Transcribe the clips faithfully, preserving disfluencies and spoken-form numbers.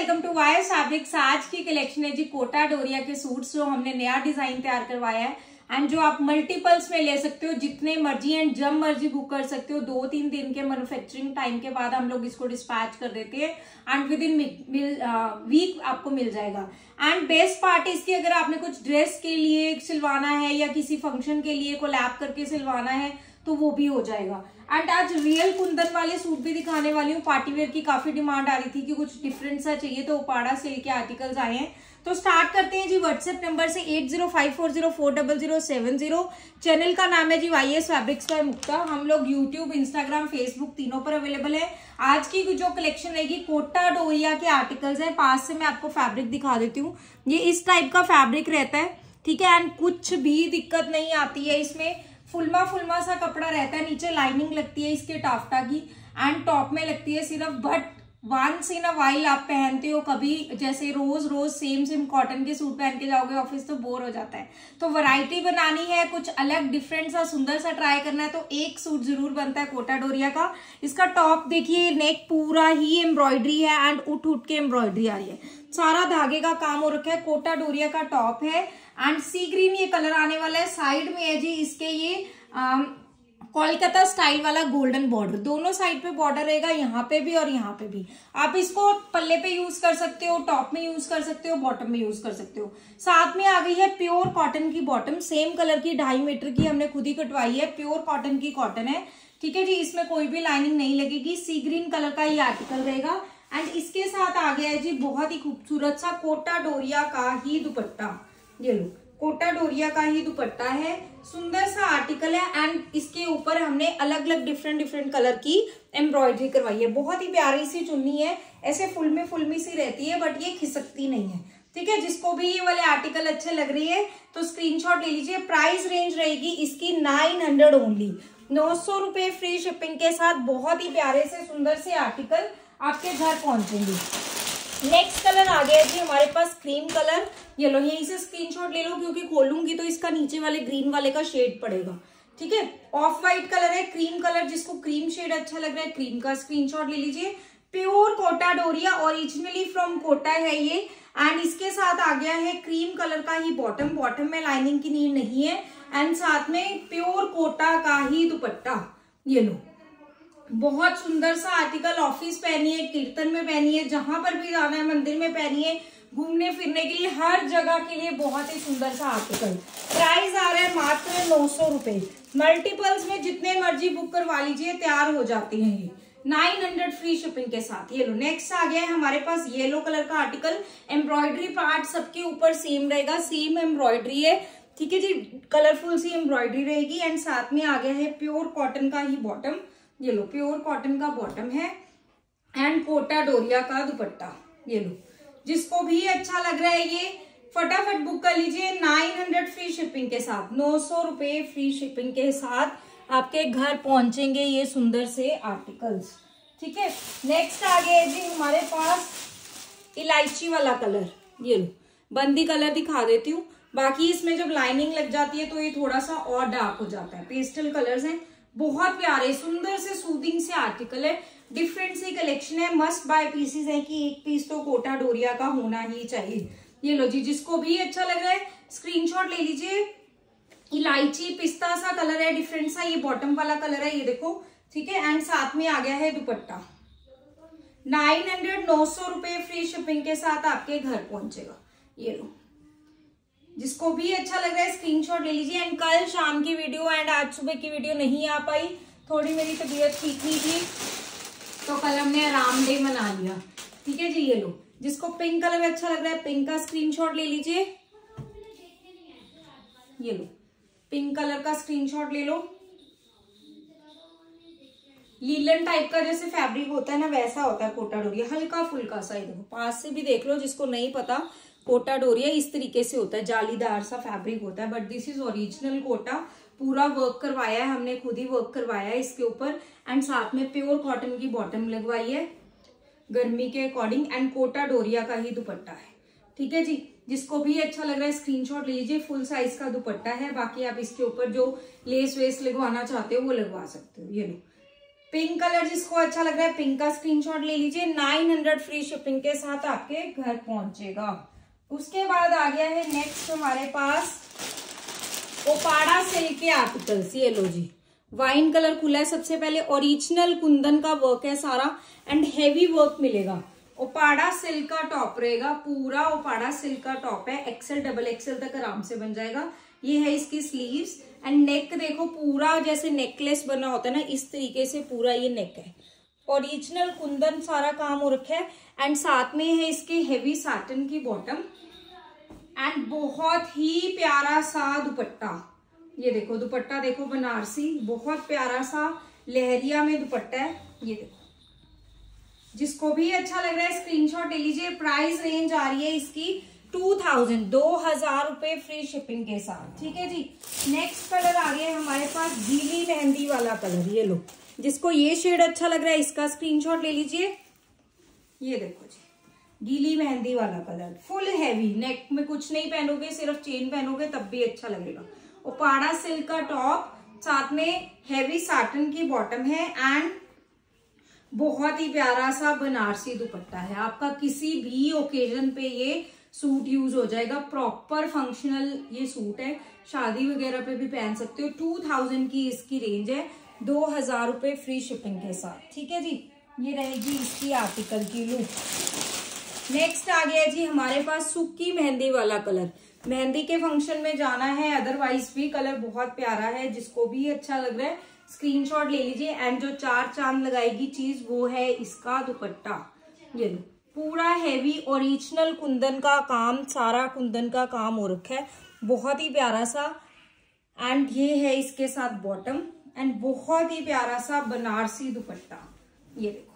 Welcome to voice fabrics. आज की collection है जी कोटा डोरिया के सूट्स जो हमने नया डिजाइन तैयार करवाया है एंड जो आप मल्टीपल्स में ले सकते हो, जितने मर्जी एंड जब मर्जी बुक कर सकते हो। दो तीन दिन के मैन्युफैक्चरिंग टाइम के बाद हम लोग इसको डिस्पैच कर देते हैं एंड विद इन वीक आपको मिल जाएगा। एंड बेस्ट पार्ट इसकी, अगर आपने कुछ ड्रेस के लिए सिलवाना है या किसी फंक्शन के लिए कोलैब करके सिलवाना है तो वो भी हो जाएगा। एंड आज रियल कुंदन वाले सूट भी दिखाने वाली हूँ। पार्टीवेयर की काफी डिमांड आ रही थी कि कुछ डिफरेंट सा चाहिए, तो उपाड़ा सिल्क के आर्टिकल्स आए हैं। तो स्टार्ट करते हैं जी व्हाट्सएप नंबर से eight zero five four zero four double zero seven zero. Channel का नाम है जी वाईएस फैब्रिक्स बाय मुक्ता। हम लोग यूट्यूब, इंस्टाग्राम, फेसबुक तीनों पर अवेलेबल है। आज की जो कलेक्शन रहेगी कोटा डोरिया के आर्टिकल्स है। पास से मैं आपको फैब्रिक दिखा देती हूँ। ये इस टाइप का फैब्रिक रहता है, ठीक है। एंड कुछ भी दिक्कत नहीं आती है इसमें। फुलमा फुलमा सा कपड़ा रहता है, नीचे लाइनिंग लगती है इसके टाफ्टा की एंड टॉप में लगती है सिर्फ। But once in a while आप पहनते हो कभी, जैसे रोज रोज सेम सेम कॉटन के सूट पहन के जाओगे ऑफिस तो बोर हो जाता है। तो वैरायटी बनानी है, कुछ अलग डिफरेंट सा सुंदर सा ट्राई करना है तो एक सूट जरूर बनता है कोटा डोरिया का। इसका टॉप देखिए, नेक पूरा ही एम्ब्रॉयडरी है एंड उठ उठ के एम्ब्रॉयडरी आ रही है, सारा धागे का काम हो रखा है। कोटा डोरिया का टॉप है एंड सी ग्रीन ये कलर आने वाला है। साइड में है जी इसके ये कोलकाता स्टाइल वाला गोल्डन बॉर्डर, दोनों साइड पे बॉर्डर रहेगा, यहाँ पे भी और यहाँ पे भी। आप इसको पल्ले पे यूज कर सकते हो, टॉप में यूज कर सकते हो, बॉटम में यूज कर सकते हो। साथ में आ गई है प्योर कॉटन की बॉटम, सेम कलर की, ढाई मीटर की हमने खुद ही कटवाई है। प्योर कॉटन की कॉटन है, ठीक है जी। इसमें कोई भी लाइनिंग नहीं लगेगी। सी ग्रीन कलर का ये आर्टिकल रहेगा एंड इसके साथ आ गया है जी बहुत ही खूबसूरत सा कोटा डोरिया का ही दुपट्टा। ये लो, कोटा डोरिया का ही दुपट्टा है, सुंदर सा आर्टिकल है एंड इसके ऊपर हमने अलग अलग डिफरेंट डिफरेंट कलर की एम्ब्रॉयडरी करवाई है। बहुत ही प्यारी सी चुन्नी है, ऐसे फुलमी फुलमी सी रहती है बट ये खिसकती नहीं है, ठीक है। जिसको भी ये वाले आर्टिकल अच्छे लग रही है तो स्क्रीनशॉट ले लीजिए। प्राइस रेंज रहेगी इसकी नाइन हंड्रेड ओनली, नौ सौ रुपए फ्री शिपिंग के साथ। बहुत ही प्यारे से सुंदर से आर्टिकल आपके घर पहुंचेंगे। नेक्स्ट कलर आ गया जी हमारे पास क्रीम कलर। ये लो, यहीं से स्क्रीनशॉट ले लो क्योंकि खोलूंगी तो इसका नीचे वाले ग्रीन वाले का शेड पड़ेगा, ठीक है। ऑफ व्हाइट कलर है, क्रीम कलर, जिसको क्रीम शेड अच्छा लग रहा है क्रीम का स्क्रीनशॉट ले लीजिए। Pure Kota Doria, originally from Kota है ये एंड इसके साथ आ गया है क्रीम कलर का ही बॉटम। बॉटम में लाइनिंग की नीड नहीं है एंड साथ में प्योर कोटा का ही दुपट्टा। ये लो, बहुत सुंदर सा आर्टिकल। ऑफिस पहनिए, कीर्तन में पहनिए, जहां पर भी जाना है, मंदिर में पहनिए, घूमने फिरने के लिए, हर जगह के लिए बहुत ही सुंदर सा आर्टिकल। प्राइस आ रहा है मात्र नौ सौ रुपए। मल्टीपल्स में जितने मर्जी बुक करवा लीजिए, तैयार हो जाते हैं ये नाइन हंड्रेड फ्री शिपिंग के साथ। ये लो, नेक्स्ट आ गया है हमारे पास येलो कलर का आर्टिकल। एम्ब्रॉयडरी पार्ट सबके ऊपर सेम रहेगा, सेम एम्ब्रॉयडरी है, ठीक है जी। कलरफुल सी एम्ब्रॉयडरी रहेगी एंड साथ में आ गया है प्योर कॉटन का ही बॉटम। ये लो, प्योर कॉटन का बॉटम है एंड कोटा डोरिया का दुपट्टा। ये लो, जिसको भी अच्छा लग रहा है ये फटाफट बुक कर लीजिए। नाइन हंड्रेड फ्री शिपिंग के साथ, नौ सौ रुपए फ्री शिपिंग के साथ आपके घर पहुंचेंगे ये सुंदर से आर्टिकल्स, ठीक है। नेक्स्ट आ गया जी हमारे पास इलायची वाला कलर। ये लो, बंदी कलर दिखा देती हूँ। बाकी इसमें जब लाइनिंग लग जाती है तो ये थोड़ा सा और डार्क हो जाता है। पेस्टल कलर्स हैं, बहुत प्यारे सुंदर से सूदिंग से आर्टिकल है। डिफरेंट सी कलेक्शन है, मस्ट बाय पीसेस है कि एक पीस तो कोटा डोरिया का होना ही चाहिए। ये लो जी, जिसको भी अच्छा लग रहा है स्क्रीनशॉट ले लीजिए। इलायची पिस्ता सा कलर है, डिफरेंट सा, ये बॉटम वाला कलर है, ये देखो, ठीक है। एंड साथ में आ गया है दुपट्टा। नाइन हंड्रेड नौ सौ रुपए फ्री शिपिंग के साथ आपके घर पहुंचेगा। ये लो, जिसको भी अच्छा लग रहा है स्क्रीनशॉट ले लीजिए। एंड कल शाम की वीडियो एंड आज सुबह की वीडियो नहीं आ पाई, थोड़ी मेरी तबीयत ठीक नहीं थी तो कल हमने आराम डे मना लिया, ठीक है जी। ये लो, जिसको पिंक कलर अच्छा लग रहा है पिंक का स्क्रीनशॉट ले लीजिए। ये लो, पिंक कलर का स्क्रीनशॉट ले लो। लीलन टाइप का जैसे फैब्रिक होता है ना, वैसा होता है कोटा डोरिया, हल्का फुल्का सा। देखो, पास से भी देख लो, जिसको नहीं पता कोटा डोरिया इस तरीके से होता है, जालीदार सा फैब्रिक होता है। But this is original Kota, पूरा वर्क करवाया है हमने, खुद ही वर्क करवाया है इसके ऊपर एंड साथ में प्योर कॉटन की बॉटम लगवाई है गर्मी के अकॉर्डिंग एंड कोटा डोरिया का ही दुपट्टा है, ठीक है जी। जिसको भी अच्छा लग रहा है स्क्रीनशॉट लीजिए। फुल साइज का दुपट्टा है, बाकी आप इसके ऊपर जो लेस वेस लगवाना चाहते हो वो लगवा सकते हो। ये लो, पिंक कलर जिसको अच्छा लग रहा है पिंक का स्क्रीनशॉट ले लीजिए। नाइन हंड्रेड फ्री शिपिंग के साथ आपके घर पहुंचेगा। उसके बाद आ गया है नेक्स्ट हमारे पास ओपाड़ा सिल्क के आर्टिकल्स। ये लो जी, वाइन कलर खुला है। सबसे पहले ओरिजिनल कुंदन का वर्क है सारा एंड हेवी वर्क मिलेगा। ओपाड़ा सिल्क का टॉप रहेगा, पूरा ओपाड़ा सिल्क का टॉप है। एक्सेल डबल एक्सेल तक आराम से बन जाएगा। ये है इसकी स्लीव्स एंड नेक देखो, पूरा जैसे नेकलेस बना होता है ना, इस तरीके से पूरा ये नेक है। ओरिजिनल कुंदन सारा काम हो रखा है एंड साथ में है इसके हेवी साटन की बॉटम एंड बहुत ही प्यारा सा दुपट्टा। ये देखो दुपट्टा देखो, बनारसी बहुत प्यारा सा लहरिया में दुपट्टा है। ये देखो, जिसको भी अच्छा लग रहा है स्क्रीनशॉट ले लीजिए। प्राइस रेंज आ रही है इसकी टू थाउजेंड, दो हजार रुपए फ्री शिपिंग के साथ। ठीक है जी। नेक्स्ट कलर आ गया हमारे पास गीली मेहंदी वाला कलर। ये लो, जिसको ये शेड अच्छा लग रहा है इसका स्क्रीनशॉट ले लीजिए। ये देखो जी, गीली मेहंदी वाला कलर, फुल हैवी, नेक में कुछ नहीं पहनोगे, सिर्फ चेन पहनोगे तब भी अच्छा लगेगा। ओपाड़ा सिल्क का टॉप, साथ में हैवी साटन की बॉटम है एंड बहुत ही प्यारा सा बनारसी दुपट्टा है। आपका किसी भी ओकेजन पे ये सूट यूज हो जाएगा। प्रॉपर फंक्शनल ये सूट है, शादी वगैरह पे भी पहन सकते हो। टू थाउजेंड की इसकी रेंज है, दो हजार रुपए फ्री शिपिंग के साथ। ठीक है जी, ये रहेगी इसकी आर्टिकल की लुक। नेक्स्ट आ गया जी हमारे पास सूखी मेहंदी वाला कलर। मेहंदी के फंक्शन में जाना है, अदरवाइज भी कलर बहुत प्यारा है। जिसको भी अच्छा लग रहा है स्क्रीनशॉट ले लीजिए। एंड जो चार चांद लगाएगी चीज वो है इसका दुपट्टा। ये लो, पूरा हैवी ओरिजिनल कुंदन का काम, सारा कुंदन का काम हो रखा है, बहुत ही प्यारा सा। एंड ये है इसके साथ बॉटम एंड बहुत ही प्यारा सा बनारसी दुपट्टा। ये देखो,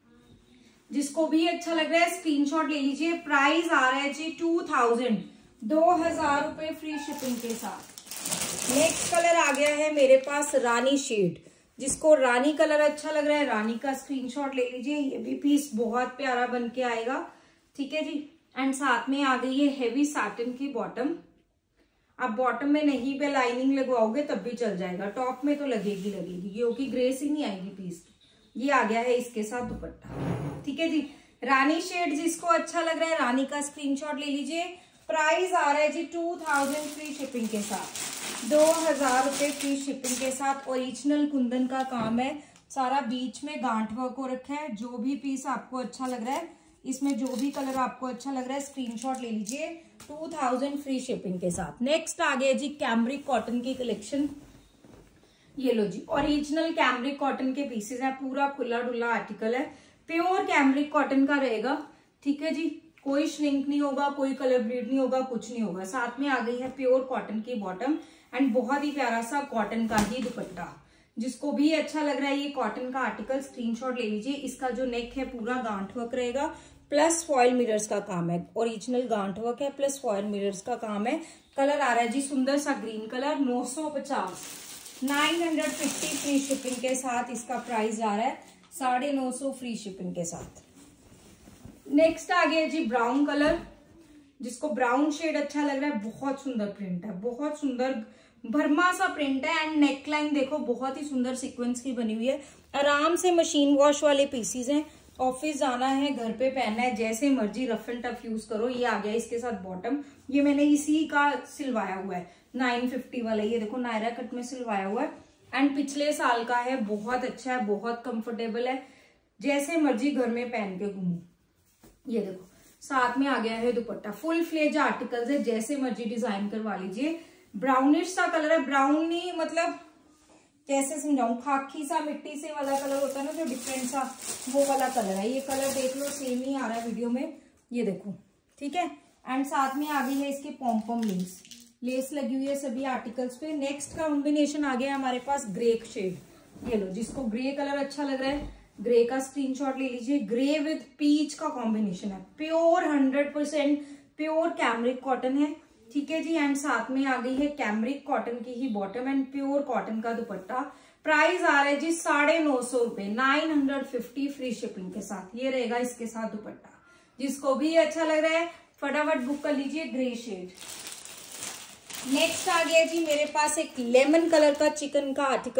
जिसको भी अच्छा लग रहा है स्क्रीनशॉट ले लीजिए। प्राइस आ रहा है जी टू थाउजेंड, दो हजार रुपए फ्री शिपिंग के साथ। नेक्स्ट कलर आ गया है मेरे पास रानी शेड। जिसको रानी कलर अच्छा लग रहा है रानी का स्क्रीनशॉट ले लीजिए। ये भी पीस बहुत प्यारा बन के आएगा। ठीक है जी। एंड साथ में आ गई है हेवी साटन की बॉटम। आप बॉटम में नहीं पे लाइनिंग लगवाओगे तब भी चल जाएगा, टॉप में तो लगेगी लगेगी क्योंकि ग्रेस ही नहीं आएगी पीस। ये आ गया है इसके साथ दुपट्टा। ठीक है जी। रानी शेड जिसको अच्छा लग रहा है रानी का स्क्रीनशॉट ले लीजिए। प्राइस आ रहा है जी टू थाउजेंड फ्री शिपिंग के साथ, दो हजार रुपए फ्री शिपिंग के साथ। ओरिजिनल कुंदन का काम है, सारा बीच में गांठ वर्क हो रखा है। जो भी पीस आपको अच्छा लग रहा है, इसमें जो भी कलर आपको अच्छा लग रहा है स्क्रीनशॉट ले लीजिए, टू थाउजेंड फ्री शिपिंग के साथ। नेक्स्ट आ गया जी कैमरिक कॉटन की कलेक्शन। ये लो जी, ओरिजिनल कैमरिक कॉटन के पीसेस है, पूरा खुला डुला आर्टिकल है, प्योर कैमरिक कॉटन का रहेगा। ठीक है जी, कोई श्रिंक नहीं होगा, कोई कलर ब्लीड नहीं होगा, कुछ नहीं होगा। साथ में आ गई है प्योर कॉटन की बॉटम एंड बहुत ही प्यारा सा कॉटन का ही दुपट्टा। जिसको भी अच्छा लग रहा है ये कॉटन का आर्टिकल स्क्रीनशॉट ले लीजिए। इसका जो नेक है पूरा गांठ वर्क रहेगा, प्लस फॉयल मिरर्स का काम है। ओरिजिनल गांठ वर्क है प्लस फॉयल मिरर्स का काम है। कलर आ रहा है जी सुंदर सा ग्रीन कलर। नौ सौ पचास, nine hundred fifty free shipping के साथ इसका प्राइस आ रहा है, साढ़े नौ सौ फ्री शिपिंग के साथ। नेक्स्ट आ गया जी ब्राउन कलर। जिसको ब्राउन शेड अच्छा लग रहा है, बहुत सुंदर प्रिंट है, बहुत सुंदर भरमा सा प्रिंट है। एंड नेकलाइन देखो बहुत ही सुंदर सीक्वेंस की बनी हुई है। आराम से मशीन वॉश वाले पीसीज हैं, ऑफिस जाना है, घर पे पहनना है, जैसे मर्जी रफ एंड टफ यूज करो। ये आ गया इसके साथ बॉटम। ये मैंने इसी का सिलवाया हुआ है, नाइन फिफ्टी वाला। ये देखो नायरा कट में सिलवाया हुआ है एंड पिछले साल का है, बहुत अच्छा है, बहुत कंफर्टेबल है, जैसे मर्जी घर में पहन के घूमो। ये देखो साथ में आ गया है दुपट्टा। फुल फ्लेज आर्टिकल्स है, जैसे मर्जी डिजाइन करवा लीजिए। ब्राउनिश सा कलर है, ब्राउन नहीं मतलब कैसे समझाऊं, खाकी सा मिट्टी से वाला कलर होता है ना जो डिफरेंट सा, वो वाला कलर है। ये कलर देख लो सेम ही आ रहा है वीडियो में, ये देखो। ठीक है। एंड साथ में आ गई है इसके पॉम्पम लेस, लेस लगी हुई है सभी आर्टिकल्स पे। नेक्स्ट का कॉम्बिनेशन आ गया हमारे पास ग्रे शेड। ये लो, जिसको ग्रे कलर अच्छा लग रहा है ग्रे का स्क्रीनशॉट ले लीजिए। ग्रे विद पीच का कॉम्बिनेशन है, pure hundred percent pure cambric cotton है। ठीक है जी। एंड साथ में आ गई है कैमरिक कॉटन की ही बॉटम एंड प्योर कॉटन का दुपट्टा। प्राइस आ रहा है जी साढ़े नौ सौ रुपए, nine hundred fifty free shipping के साथ। ये रहेगा इसके साथ दुपट्टा। जिसको भी अच्छा लग रहा है फटाफट बुक कर लीजिए ग्रे शेड। नेक्स्ट आ गया जी मेरे पास एक लेमन कलर का चिकन का आर्टिकल,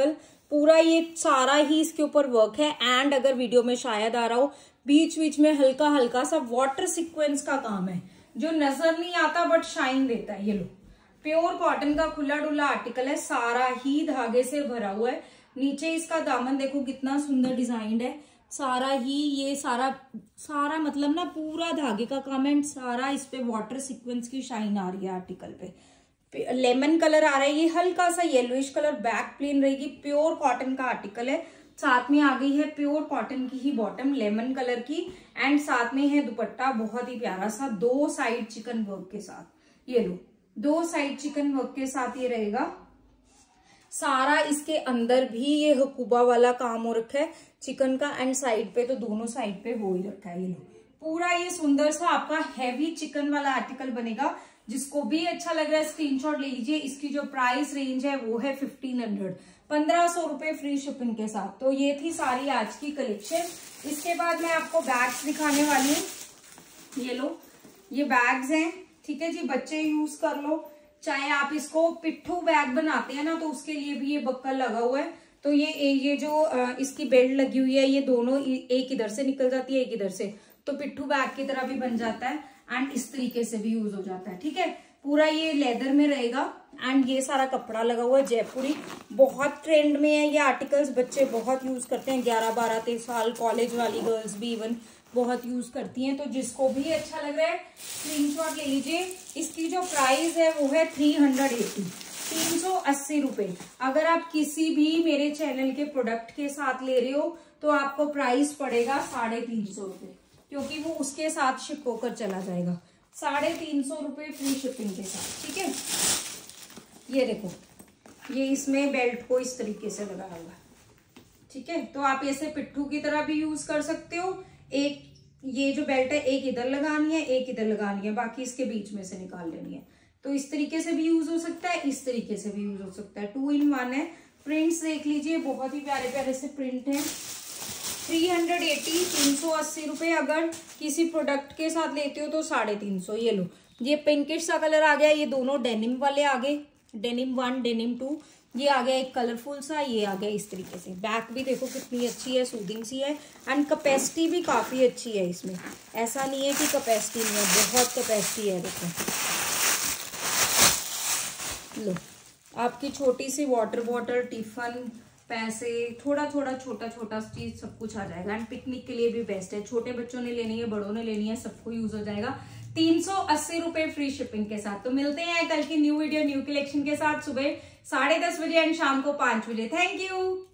पूरा ये सारा ही इसके ऊपर वर्क है। एंड अगर वीडियो में शायद आ रहा हो, बीच बीच में हल्का हल्का सा वाटर सीक्वेंस का काम है जो नजर नहीं आता बट शाइन देता है। ये लो, प्योर कॉटन का खुला डुला आर्टिकल है, सारा ही धागे से भरा हुआ है। नीचे इसका दामन देखो कितना सुंदर डिजाइन है, सारा ही ये सारा सारा मतलब ना पूरा धागे का काम है। सारा इस पे वाटर सीक्वेंस की शाइन आ रही है आर्टिकल पे। लेमन कलर आ रहा है, ये हल्का सा येलोइश कलर, बैक प्लेन रहेगी, प्योर कॉटन का आर्टिकल है। साथ में आ गई है प्योर कॉटन की ही बॉटम लेमन कलर की, एंड साथ में है दुपट्टा बहुत ही प्यारा सा, दो साइड चिकन वर्क के साथ। ये लो, दो साइड चिकन वर्क के साथ ये रहेगा। सारा इसके अंदर भी ये हुकुबा वाला काम हो रखा है चिकन का, एंड साइड पे तो दोनों साइड पे हो ही रखा है। ये लो, पूरा ये सुंदर सा आपका हैवी चिकन वाला आर्टिकल बनेगा। जिसको भी अच्छा लग रहा है स्क्रीनशॉट ले लीजिए। इसकी जो प्राइस रेंज है वो है फिफ्टीन हंड्रेड, पंद्रह सौ रुपए फ्री शिपिंग के साथ। तो ये थी सारी आज की कलेक्शन। इसके बाद मैं आपको बैग्स दिखाने वाली हूँ। ये लो, ये बैग्स हैं, ठीक है जी, बच्चे यूज कर लो। चाहे आप इसको पिट्ठू बैग बनाते हैं ना तो उसके लिए भी ये बक्कल लगा हुआ है। तो ये ये जो इसकी बेल्ट लगी हुई है, ये दोनों एक इधर से निकल जाती है एक इधर से, तो पिट्ठू बैग की तरह भी बन जाता है एंड इस तरीके से भी यूज हो जाता है। ठीक है, पूरा ये लेदर में रहेगा एंड ये सारा कपड़ा लगा हुआ है जयपुरी। बहुत ट्रेंड में है ये आर्टिकल्स, बच्चे बहुत यूज करते हैं, ग्यारह बारह तेईस साल कॉलेज वाली गर्ल्स भी इवन बहुत यूज करती हैं। तो जिसको भी अच्छा लग रहा है स्क्रीनशॉट ले लीजिए। इसकी जो प्राइस है वो है थ्री हंड्रेड एटी, तीन सौ अस्सी रुपए। अगर आप किसी भी मेरे चैनल के प्रोडक्ट के साथ ले रहे हो तो आपको प्राइस पड़ेगा साढ़े तीन सौ रुपए, क्योंकि वो उसके साथ शिप होकर चला जाएगा। साढ़े तीन सौ रुपए फ्री शिपिंग के साथ। ठीक है, ये देखो, ये इसमें बेल्ट को इस तरीके से लगाया हुआ है। ठीक है, तो आप ऐसे पिट्ठू की तरह भी यूज कर सकते हो। एक ये जो बेल्ट है एक इधर लगानी है एक इधर लगानी है, बाकी इसके बीच में से निकाल लेनी है। तो इस तरीके से भी यूज हो सकता है, इस तरीके से भी यूज हो सकता है। टू इन वन है। प्रिंट्स देख लीजिए, बहुत ही प्यारे प्यारे से प्रिंट है। थ्री हंड्रेड एटी, तीन सौ अस्सी रुपए। अगर किसी प्रोडक्ट के साथ लेते हो तो साढ़े तीन सौ। ये लो, ये पिंकिश सा कलर आ गया, ये दोनों डेनिम वाले आ गए, डेनिम वन डेनिम टू। ये आ गया एक कलरफुल सा, ये आ गया इस तरीके से। बैक भी देखो कितनी अच्छी है, सूदिंग सी है एंड कैपेसिटी भी काफी अच्छी है इसमें। ऐसा नहीं है कि कैपेसिटी नहीं है, बहुत कैपेसिटी है। देखो लो, आपकी छोटी सी वाटर बॉटल, टिफन, पैसे, थोड़ा थोड़ा छोटा छोटा चीज सब कुछ आ जाएगा। एंड पिकनिक के लिए भी बेस्ट है, छोटे बच्चों ने लेनी है बड़ों ने लेनी है, सबको यूज हो जाएगा। तीन सौ अस्सी रुपए फ्री शिपिंग के साथ। तो मिलते हैं कल की न्यू वीडियो न्यू कलेक्शन के साथ सुबह साढ़े दस बजे एंड शाम को पांच बजे। Thank you.